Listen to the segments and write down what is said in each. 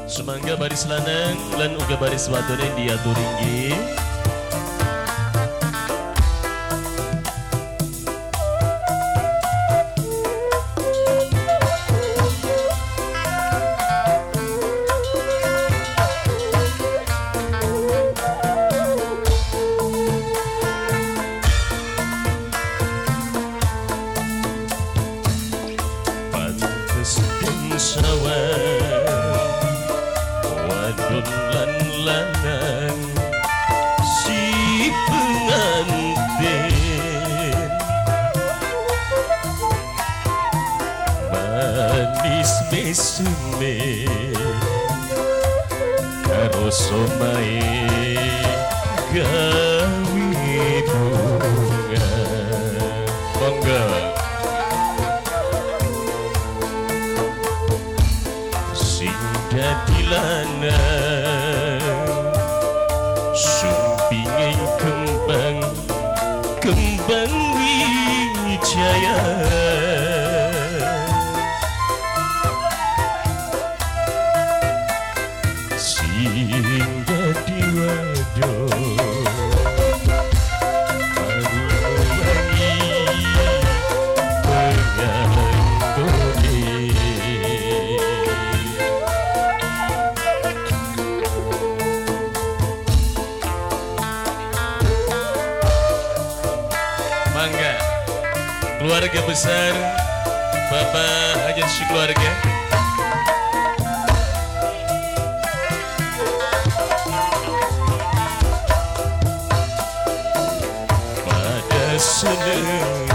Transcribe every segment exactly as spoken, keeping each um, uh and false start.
Semangga baris lanang lan uga baris wadone diatur inggih. Wadon lan lanang si pengantin manis mesume karo somae gawe bunga monggo. Dadi lanang sumpinge kembang kembang wijaya sing dadi wadon keluarga besar Bapak Hajat si keluarga pada senenge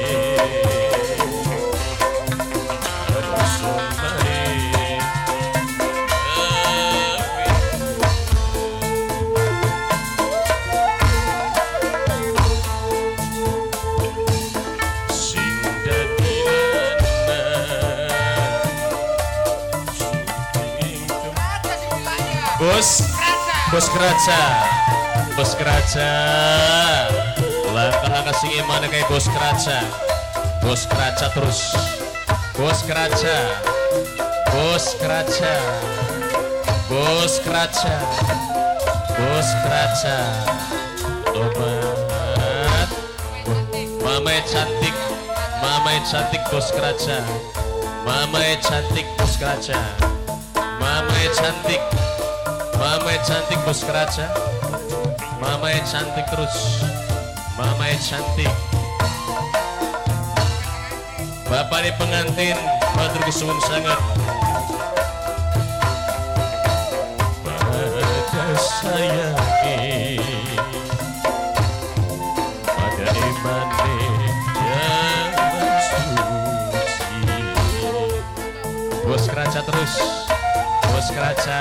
Bos, bos keraca, bos keraca, langkah-langkah sing mana kayak bos keraca, bos keraca terus, bos keraca, bos keraca, bos keraca, bos keraca, obat, mama cantik, mama cantik bos keraca, mama cantik bos keraca, mama cantik. Mama cantik bos keraca, mama cantik terus, mama cantik. Bapak ini pengantin, matur kesuwun sangat. Pada sayangi, pada imane jalan suci. Bos keraca terus, bos keraca.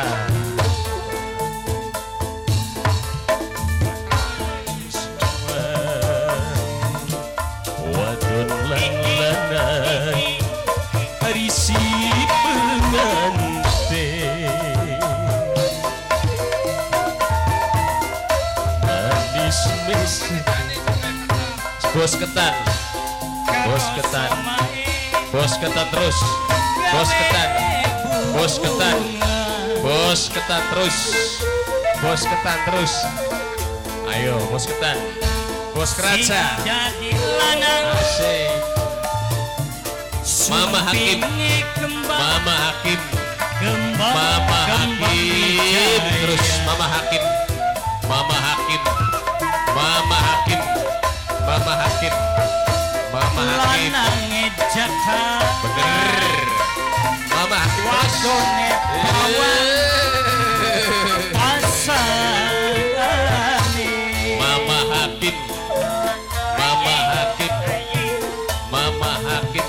Hari si pengantin manis mesra bos ketan, bos ketan, bos ketan terus, bos ketan, bos ketan, bos ketan terus, bos ketan terus. Ayo bos ketan, bos keraca. Asik. Mama Hakim, Mama Hakim, Mama Hakim, terus Mama Hakim, Mama Hakim, Mama Hakim, Mama Hakim, Mama Hakim, bener, Mama Hakim Mama Hakim, Mama Hakim, Mama Hakim.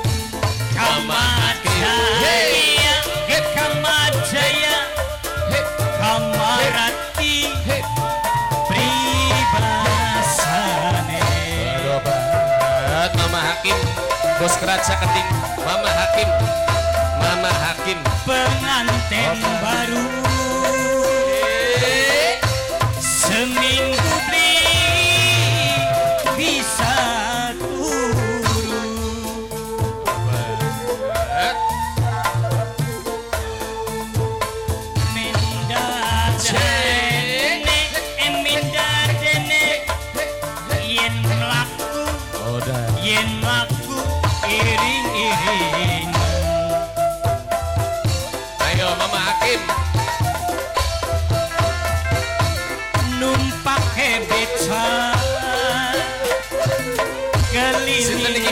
Bos keraca keting, Mama Hakim, Mama Hakim, pengantin oh, baru seminggu beli bisa turun.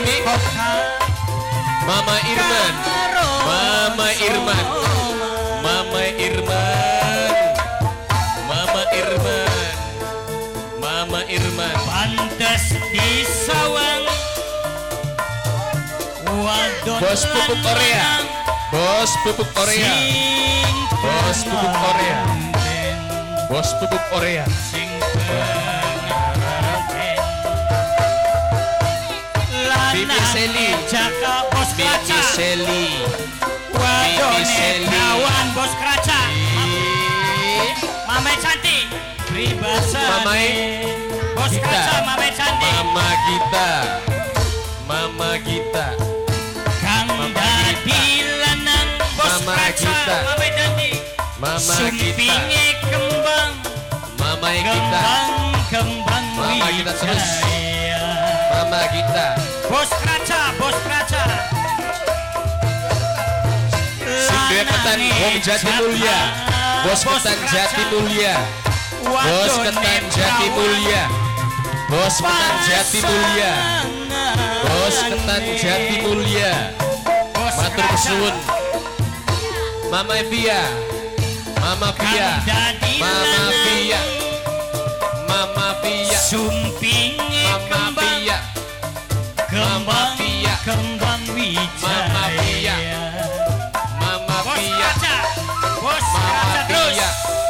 Mimi, Mama Irman, Mama Irman, Mama Irman, Mama Irman, Mama Irman. Pantes disawang wadon Bos pupuk Korea, bos pupuk Korea, bos pupuk Korea, bos pupuk Korea. sing pengarten Bibi Seli, Jaka bos Bibi kaca Seli, wadone Seli. kawan bos kaca Ih, Mame cantik pribasane Mamae bos Gita. kaca Mame cantik Mama Gita, Mama Gita, Kang Mama dadi lanang bos Mama kaca Gita. Mame cantik Mama Gita, sumpinge kembang Mama Gita, kembang-kembang Mama Gita terus. wijaya Mama Gita. bos kaca bos kaca Sing duwe ketan wong Jati Mulia, bos ketan Jati Mulia, bos ketan Jati Mulia, bos ketan Jati Mulia, bos ketan Jati Mulia. Matur kesuwun. Mama Via, Mama Via, Mama Via, Mama Via, sumpinge Mama kembang Via, kembang Via. kembang Mama Via. wijaya Mama bos Via, kaca bos Mama kaca terus Via,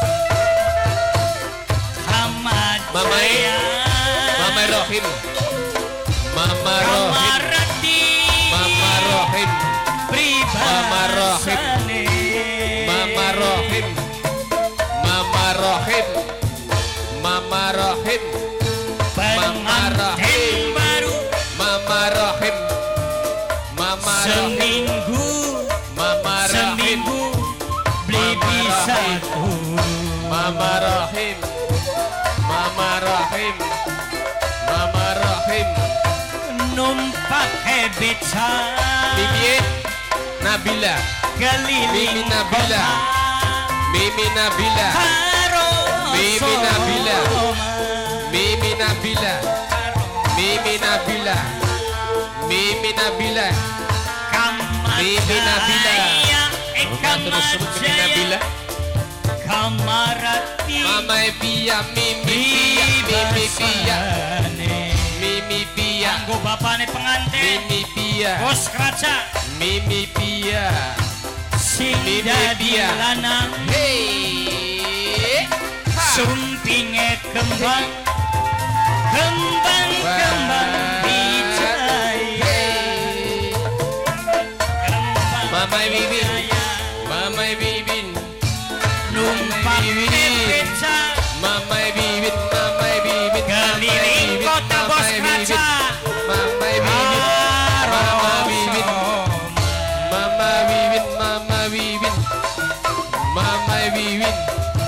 Hamad Mama E. Jaya. Mama Rohim, Mama Rohim, Kamarati Mama Rohim, Mama Rohim. pribasane Mama Rohim, Mama Rohim, Mama Rohim, pengantin baru Mama Rohim, Mama Rohim, seminggu Mama Rohim, seminggu beli Mama bisa Rohim. Mama Rohim, Mama Rohim, Mama Rohim. numpak beca Mimi Nabila, keliling Mimi Nabila, kota. Mimi Nabila, Karo Mimi Nabila. Soma. Mimi Nabila, Mimi Nabila, Mimi Nabila, Mimi Nabila. Eh, Matur suwun Mimi Nabila. Kamarati Mama Via, Mimi Via, Mimi Via, Mimi Via, Anggo bapane pengantin Mimi Via, bos kaca Mimi Via. sing Mimi dadi Via. lanang Hey, ha. sumpinge kembang kembang kembang wijaya Hey. kembang Mama Bibin, wijaya. Mama Bibin, numpak Mama Bibin. beca Mama Bibin, Mama Bibin, keliling kota bos kaca Mama Bibin, Mama Bibin, Mama Bibin, Mama Bibin, Mama Bibin.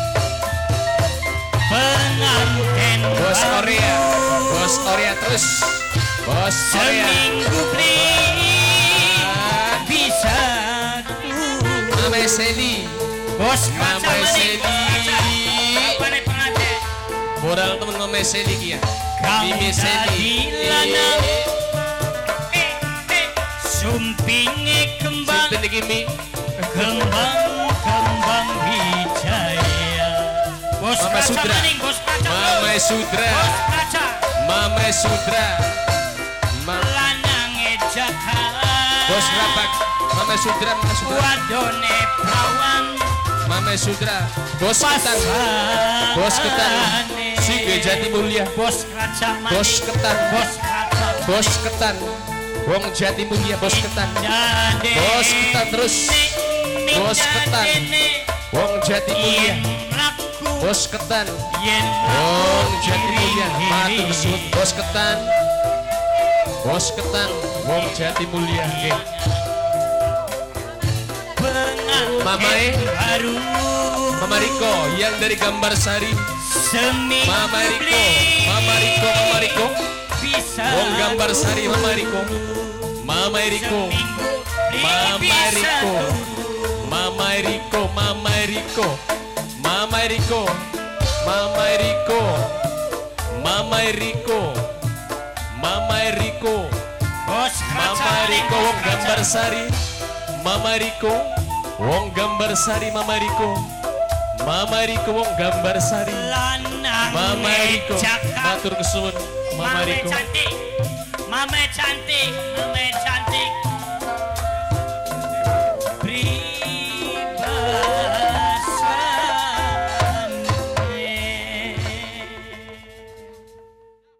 pengantin Bos baru. Korea, bos Korea terus, bos Korea. seminggu beli bisa Mama Seli, bos kaca Mama maning Seli. bos kaca bapane pengantin Moral temen Mama Seli kia. Kang Mimi Seli. dadi lanang. eh eh sumpinge kembang Sinten iki Mi? kembang kembang wijaya bos Mama kaca Sudra. maning bos kaca Mama bos Sudra, kaca Mama Sudra, Ma- lanang ejaka Bos Rapak, Mama Sudra, Mama Sudra, wadone prawan Mama Sudra, Bos Ketan, Bos Ketan, Sige Jati Mulia, bos kaca maning Bos Ketan, bos kaca Bos Ketan, Wong Jati Mulia, Bos Ketan, Bos Ketan terus, Bos Ketan, Wong Jati Mulia, Bos Ketan, Wong Jati Mulia, matur suwun Bos Ketan, Bos Ketan, Wong Jati Mulia, nggih. Mama E, baru Mama Riko yang dari Gambar Sari, seminggu Mama Riko, Mama Riko, Mama Riko, bisa Wong Gambar Sari, Mama Riko, Mama Riko, Mama Riko, Mama Riko, Mama Riko, Mama Riko, Mama Riko, Mama Riko, Mama Riko, Bos Mama Riko wong gambar sari, Mama Riko wong gambar sari, Mama Riko, Mama Riko wong gambar sari, lanang Mama Riko cakap matur kesuwun, Mama Mame Riko. cantik Mame cantik Mame